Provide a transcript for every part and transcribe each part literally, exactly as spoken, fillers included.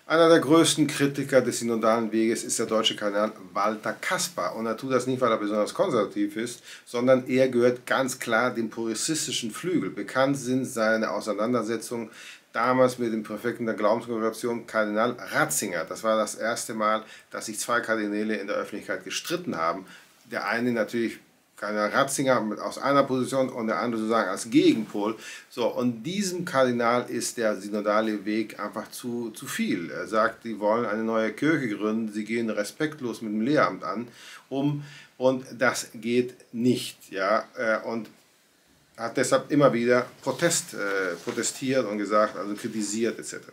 Einer der größten Kritiker des synodalen Weges ist der deutsche Kardinal Walter Kasper. Und er tut das nicht, weil er besonders konservativ ist, sondern er gehört ganz klar dem progressistischen Flügel. Bekannt sind seine Auseinandersetzungen damals mit dem Präfekten der Glaubenskongregation, Kardinal Ratzinger. Das war das erste Mal, dass sich zwei Kardinäle in der Öffentlichkeit gestritten haben. Der eine natürlich Kardinal Ratzinger aus einer Position und der andere sozusagen als Gegenpol. So, und diesem Kardinal ist der synodale Weg einfach zu, zu viel. Er sagt, die wollen eine neue Kirche gründen, sie gehen respektlos mit dem Lehramt an, um, und das geht nicht. Ja, und hat deshalb immer wieder Protest, äh, protestiert und gesagt, also kritisiert et cetera.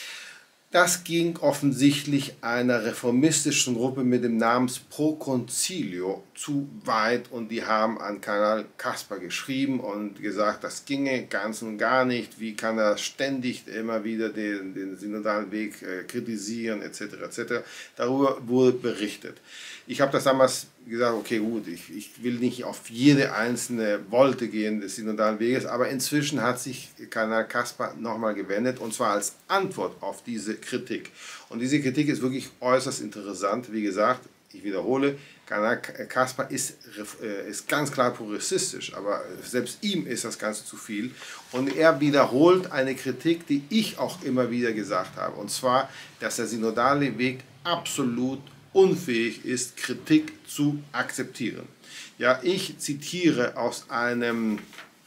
Das ging offensichtlich einer reformistischen Gruppe mit dem Namen Pro Concilio zu weit und die haben an Kardinal Kasper geschrieben und gesagt, das ginge ganz und gar nicht, wie kann er ständig immer wieder den, den synodalen Weg äh, kritisieren et cetera et cetera. Darüber wurde berichtet. Ich habe das damals gesagt, okay gut, ich, ich will nicht auf jede einzelne Wolte gehen des synodalen Weges, aber inzwischen hat sich Kardinal Kasper nochmal gewendet und zwar als Antwort auf diese Kritik. Und diese Kritik ist wirklich äußerst interessant. Wie gesagt, ich wiederhole, Kardinal Kasper ist, ist ganz klar progressistisch, aber selbst ihm ist das Ganze zu viel. Und er wiederholt eine Kritik, die ich auch immer wieder gesagt habe, und zwar, dass der synodale Weg absolut unfähig ist, Kritik zu akzeptieren. Ja, ich zitiere aus einem,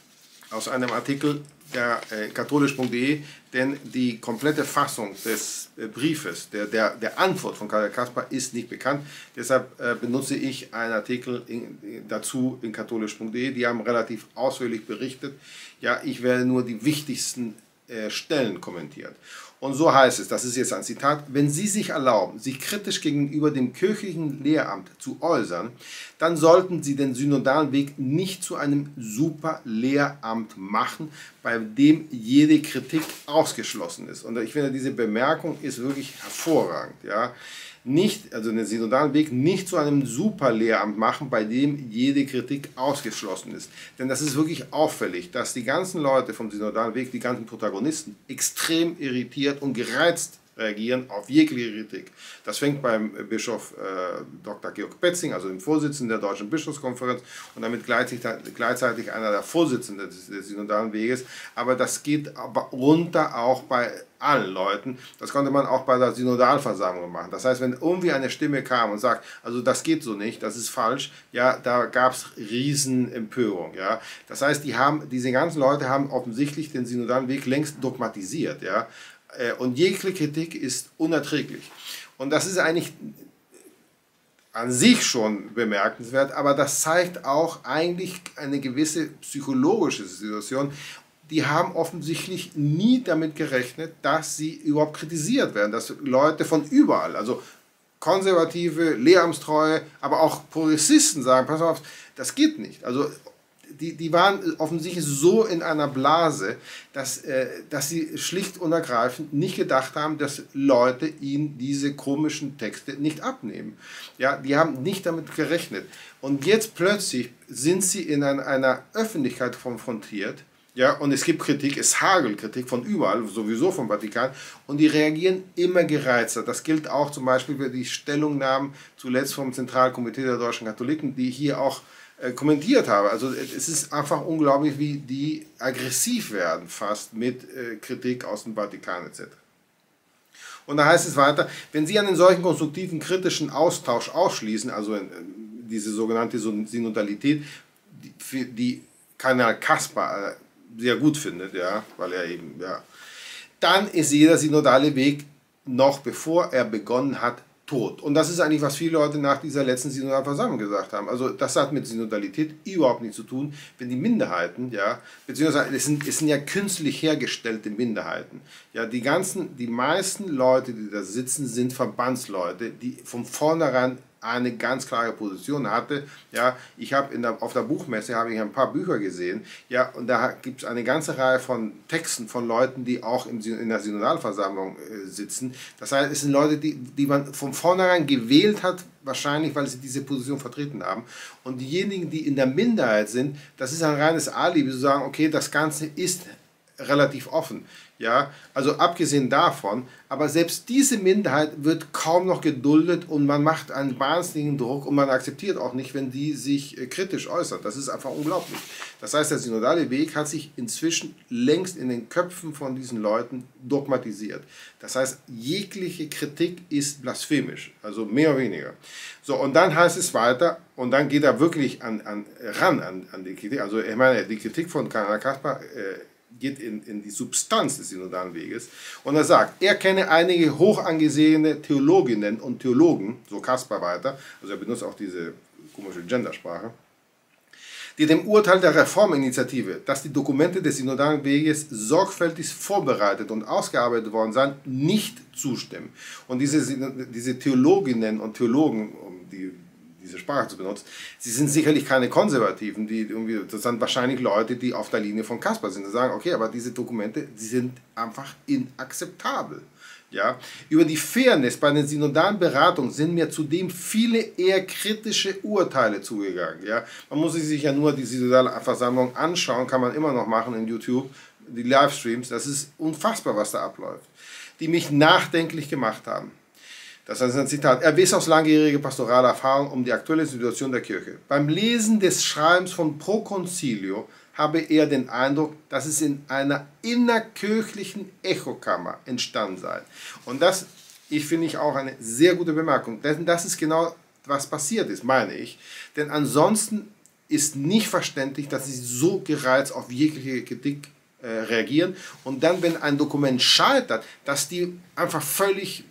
aus einem Artikel der äh, katholisch punkt de, denn die komplette Fassung des äh, Briefes, der, der, der Antwort von Kardinal Kasper ist nicht bekannt. Deshalb äh, benutze ich einen Artikel in, dazu in katholisch punkt de. Die haben relativ ausführlich berichtet. Ja, ich werde nur die wichtigsten äh, Stellen kommentiert. Und so heißt es, das ist jetzt ein Zitat, wenn Sie sich erlauben, sich kritisch gegenüber dem kirchlichen Lehramt zu äußern, dann sollten Sie den synodalen Weg nicht zu einem Superlehramt machen, bei dem jede Kritik ausgeschlossen ist. Und ich finde, diese Bemerkung ist wirklich hervorragend. Ja? Nicht, also den synodalen Weg nicht zu einem Superlehramt machen, bei dem jede Kritik ausgeschlossen ist. Denn das ist wirklich auffällig, dass die ganzen Leute vom synodalen Weg, die ganzen Protagonisten, extrem irritiert und gereizt reagieren auf jegliche Kritik. Das fängt beim Bischof äh, Doktor Georg Petzing, also dem Vorsitzenden der Deutschen Bischofskonferenz und damit gleichzeitig, gleichzeitig einer der Vorsitzenden des, des synodalen Weges, aber das geht aber runter auch bei allen Leuten. Das konnte man auch bei der Synodalversammlung machen. Das heißt, wenn irgendwie eine Stimme kam und sagt, also das geht so nicht, das ist falsch, ja, da gab es Riesenempörung. Ja. Das heißt, die haben, diese ganzen Leute haben offensichtlich den synodalen Weg längst dogmatisiert. Ja. Und jegliche Kritik ist unerträglich. Und das ist eigentlich an sich schon bemerkenswert, aber das zeigt auch eigentlich eine gewisse psychologische Situation. Die haben offensichtlich nie damit gerechnet, dass sie überhaupt kritisiert werden, dass Leute von überall, also konservative, lehramtstreue, aber auch Progressisten sagen, pass auf, das geht nicht. Also die, die waren offensichtlich so in einer Blase, dass, äh, dass sie schlicht und ergreifend nicht gedacht haben, dass Leute ihnen diese komischen Texte nicht abnehmen. Ja, die haben nicht damit gerechnet. Und jetzt plötzlich sind sie in ein, einer Öffentlichkeit konfrontiert, ja, und es gibt Kritik, es hagelt Kritik von überall, sowieso vom Vatikan, und die reagieren immer gereizter. Das gilt auch zum Beispiel für die Stellungnahmen zuletzt vom Zentralkomitee der deutschen Katholiken, die ich hier auch äh, kommentiert habe. Also es ist einfach unglaublich, wie die aggressiv werden fast mit äh, Kritik aus dem Vatikan et cetera. Und da heißt es weiter, wenn Sie einen solchen konstruktiven, kritischen Austausch ausschließen, also äh, diese sogenannte Synodalität, die, für die Kardinal Kasper äh, sehr gut findet, ja, weil er eben, ja, dann ist jeder synodale Weg noch bevor er begonnen hat, tot. Und das ist eigentlich, was viele Leute nach dieser letzten Synodalversammlung gesagt haben. Also das hat mit Synodalität überhaupt nichts zu tun, wenn die Minderheiten, ja, beziehungsweise es sind, es sind ja künstlich hergestellte Minderheiten. Ja, die ganzen, die meisten Leute, die da sitzen, sind Verbandsleute, die von vornherein eine ganz klare Position hatte. Ja, ich habe in der, auf der Buchmesse habe ich ein paar Bücher gesehen, ja, und da gibt es eine ganze Reihe von Texten von Leuten, die auch im, in der Synodalversammlung äh, sitzen. Das heißt, es sind Leute, die, die man von vornherein gewählt hat, wahrscheinlich, weil sie diese Position vertreten haben. Und diejenigen, die in der Minderheit sind, das ist ein reines Alibi, zu sagen, okay, das Ganze ist relativ offen. Ja, also abgesehen davon, aber selbst diese Minderheit wird kaum noch geduldet und man macht einen wahnsinnigen Druck und man akzeptiert auch nicht, wenn die sich äh, kritisch äußern. Das ist einfach unglaublich. Das heißt, der synodale Weg hat sich inzwischen längst in den Köpfen von diesen Leuten dogmatisiert. Das heißt, jegliche Kritik ist blasphemisch, also mehr oder weniger. So, und dann heißt es weiter, und dann geht er wirklich an, an, ran an, an die Kritik. Also ich meine, die Kritik von Kardinal Kasper äh, geht in, in die Substanz des synodalen Weges. Und er sagt, er kenne einige hoch angesehene Theologinnen und Theologen, so Kasper weiter, also er benutzt auch diese komische Gendersprache, die dem Urteil der Reforminitiative, dass die Dokumente des synodalen Weges sorgfältig vorbereitet und ausgearbeitet worden seien, nicht zustimmen. Und diese, diese Theologinnen und Theologen, um die diese Sprache zu benutzen, sie sind sicherlich keine Konservativen, die irgendwie, das sind wahrscheinlich Leute, die auf der Linie von Kasper sind, die sagen, okay, aber diese Dokumente, die sind einfach inakzeptabel. Ja? Über die Fairness bei den synodalen Beratungen sind mir zudem viele eher kritische Urteile zugegangen. Ja? Man muss sich ja nur die synodale Versammlung anschauen, kann man immer noch machen in YouTube, die Livestreams, das ist unfassbar, was da abläuft, die mich nachdenklich gemacht haben. Das ist ein Zitat. Er weiß aus langjähriger pastoraler Erfahrung um die aktuelle Situation der Kirche. Beim Lesen des Schreibens von Pro Concilio habe er den Eindruck, dass es in einer innerkirchlichen Echokammer entstanden sei. Und das, ich finde ich auch eine sehr gute Bemerkung, denn das ist genau, was passiert ist, meine ich. Denn ansonsten ist nicht verständlich, dass sie so gereizt auf jegliche Kritik äh, reagieren und dann, wenn ein Dokument scheitert, dass die einfach völlig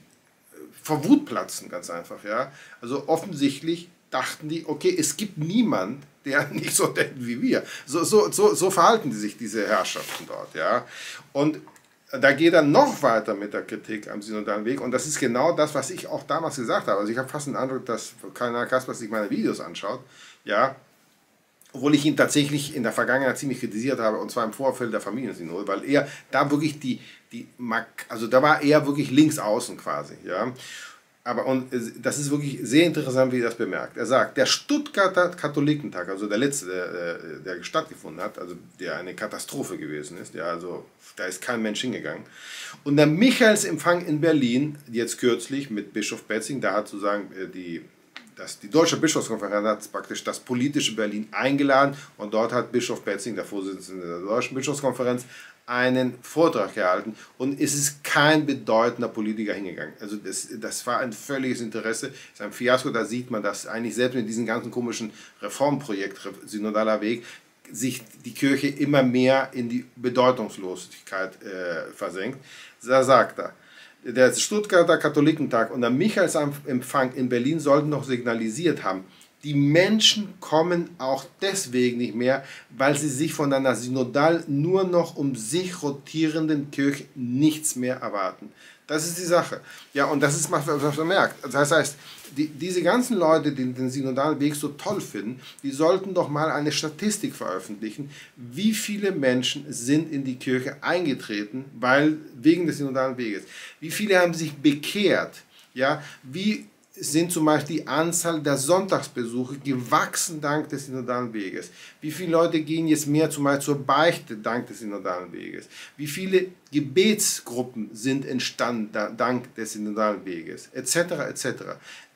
vor Wut platzen, ganz einfach. Ja? Also offensichtlich dachten die, okay, es gibt niemand, der nicht so denkt wie wir. So, so, so, so verhalten die sich, diese Herrschaften dort. Ja? Und da geht er noch weiter mit der Kritik am synodalen Weg und das ist genau das, was ich auch damals gesagt habe. Also ich habe fast den Eindruck, dass Kardinal Kasper sich meine Videos anschaut, ja, obwohl ich ihn tatsächlich in der Vergangenheit ziemlich kritisiert habe, und zwar im Vorfeld der Familiensynode, weil er da wirklich die, die also da war er wirklich links außen quasi, ja. Aber und das ist wirklich sehr interessant, wie er das bemerkt. Er sagt, der Stuttgarter Katholikentag, also der letzte, der, der stattgefunden hat, also der eine Katastrophe gewesen ist, ja, also da ist kein Mensch hingegangen. Und der Michaelsempfang in Berlin, jetzt kürzlich mit Bischof Betzing, da hat sozusagen die Das, die Deutsche Bischofskonferenz hat praktisch das politische Berlin eingeladen und dort hat Bischof Betzing, der Vorsitzende der Deutschen Bischofskonferenz, einen Vortrag gehalten und es ist kein bedeutender Politiker hingegangen. Also das, das war ein völliges Interesse, das ist ein Fiasko, da sieht man, dass eigentlich selbst mit diesem ganzen komischen Reformprojekt, synodaler Weg, sich die Kirche immer mehr in die Bedeutungslosigkeit äh, versenkt. Da sagt er, der Stuttgarter Katholikentag und der Michaelsempfang in Berlin sollten noch signalisiert haben, die Menschen kommen auch deswegen nicht mehr, weil sie sich von einer synodal nur noch um sich rotierenden Kirche nichts mehr erwarten. Das ist die Sache. Ja, und das ist, was man merkt. Das heißt, die, diese ganzen Leute, die den synodalen Weg so toll finden, die sollten doch mal eine Statistik veröffentlichen, wie viele Menschen sind in die Kirche eingetreten, weil, wegen des synodalen Weges. Wie viele haben sich bekehrt? Ja, wie sind zum Beispiel die Anzahl der Sonntagsbesuche gewachsen dank des synodalen Weges? Wie viele Leute gehen jetzt mehr zum Beispiel zur Beichte dank des synodalen Weges? Wie viele Gebetsgruppen sind entstanden dank des synodalen Weges? Etc. et cetera.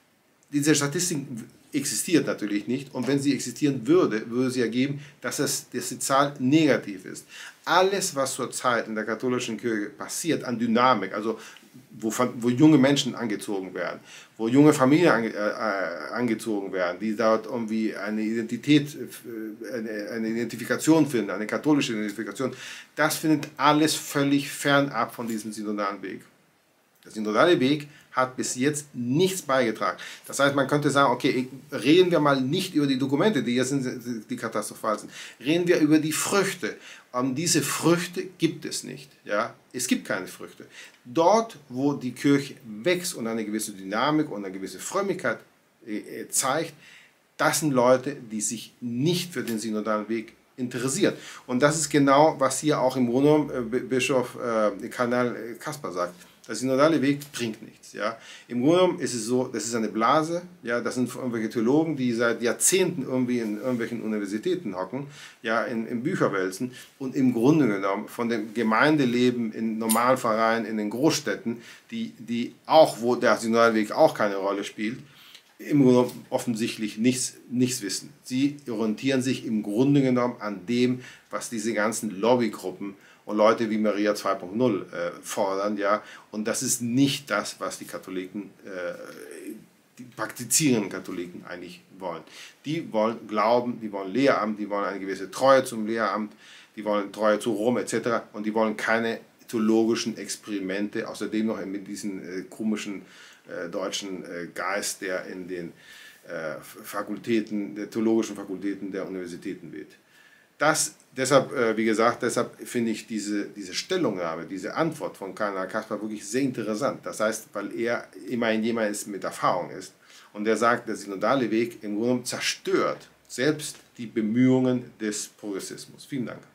Diese Statistik existiert natürlich nicht und wenn sie existieren würde, würde sie ergeben, dass, es, dass die Zahl negativ ist. Alles, was zurzeit in der katholischen Kirche passiert an Dynamik, also Wo, wo junge Menschen angezogen werden, wo junge Familien ange, äh, angezogen werden, die dort irgendwie eine Identität, äh, eine, eine Identifikation finden, eine katholische Identifikation, das findet alles völlig fernab von diesem synodalen Weg. Der synodale Weg hat bis jetzt nichts beigetragen. Das heißt, man könnte sagen, okay, reden wir mal nicht über die Dokumente, die jetzt sind, die katastrophal sind. Reden wir über die Früchte. Und diese Früchte gibt es nicht. Ja? Es gibt keine Früchte. Dort, wo die Kirche wächst und eine gewisse Dynamik und eine gewisse Frömmigkeit äh, zeigt, das sind Leute, die sich nicht für den synodalen Weg interessieren. Und das ist genau, was hier auch im Grunde äh, Bischof äh, Kardinal Kasper sagt. Der synodale Weg bringt nichts. Ja. Im Grunde genommen ist es so, das ist eine Blase, ja, das sind irgendwelche Theologen, die seit Jahrzehnten irgendwie in irgendwelchen Universitäten hocken, ja, in, in Bücher wälzen und im Grunde genommen von dem Gemeindeleben in Normalvereinen, in den Großstädten, die, die auch, wo der synodale Weg auch keine Rolle spielt, im Grunde genommen offensichtlich nichts, nichts wissen. Sie orientieren sich im Grunde genommen an dem, was diese ganzen Lobbygruppen und Leute wie Maria zwei Punkt null äh, fordern, ja, und das ist nicht das, was die Katholiken, äh, die praktizierenden Katholiken eigentlich wollen. Die wollen Glauben, die wollen Lehramt, die wollen eine gewisse Treue zum Lehramt, die wollen Treue zu Rom et cetera und die wollen keine theologischen Experimente, außerdem noch mit diesem äh, komischen äh, deutschen äh, Geist, der in den äh, Fakultäten, der theologischen Fakultäten der Universitäten weht. Das, deshalb, äh, wie gesagt, deshalb finde ich diese, diese Stellungnahme, diese Antwort von Kardinal Kasper wirklich sehr interessant. Das heißt, weil er immerhin jemand ist, mit Erfahrung ist und der sagt, der synodale Weg im Grunde genommen zerstört selbst die Bemühungen des Progressismus. Vielen Dank.